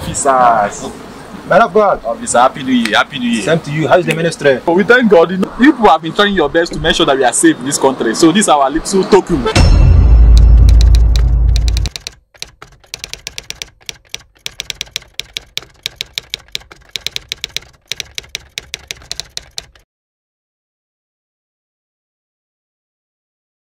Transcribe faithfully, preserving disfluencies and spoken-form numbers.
officers. Man of God. Officer, happy new year, happy new year. Same to you. How is the ministry? But we thank God, you know, people have been trying your best to make sure that we are safe in this country. So this is our little token.